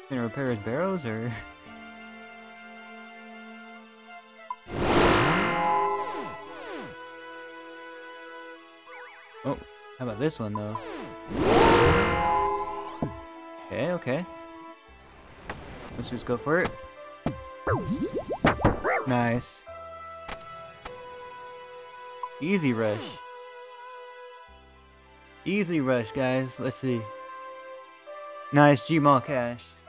Gonna repair his barrels, or? Oh, how about this one, though? Okay, okay. Let's just go for it. Nice. Easy rush. Easy rush, guys. Let's see. Nice Gmall cash.